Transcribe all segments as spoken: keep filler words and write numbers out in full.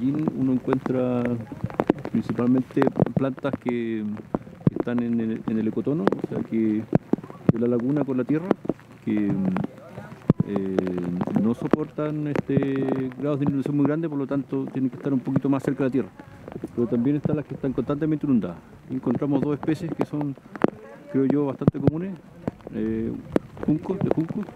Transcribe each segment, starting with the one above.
Mallín uno encuentra principalmente plantas que están en el, en el ecotono, o sea que de la laguna con la tierra, que eh, no soportan este, grados de inundación muy grandes, por lo tanto tienen que estar un poquito más cerca de la tierra. Pero también están las que están constantemente inundadas. Y encontramos dos especies que son, creo yo, bastante comunes, eh, juncos, de juncos,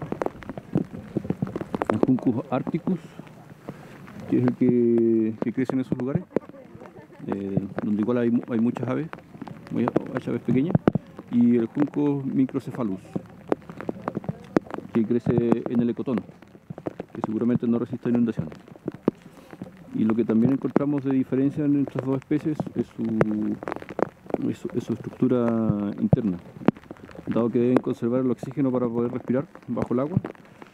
el Juncus arcticus, que es el que, que crece en esos lugares, eh, donde igual hay, hay muchas aves, hay aves pequeñas, y el Juncus microcephalus, que crece en el ecotono, que seguramente no resiste a inundaciones. Y lo que también encontramos de diferencia entre estas dos especies es su, es su, es su estructura interna. Dado que deben conservar el oxígeno para poder respirar bajo el agua,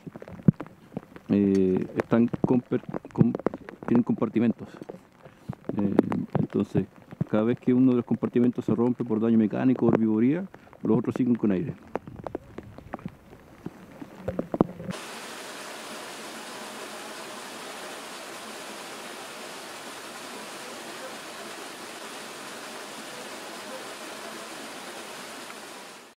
eh, están comper, com, tienen compartimentos. Eh, entonces, cada vez que uno de los compartimentos se rompe por daño mecánico o herbivoría, los otros siguen con aire.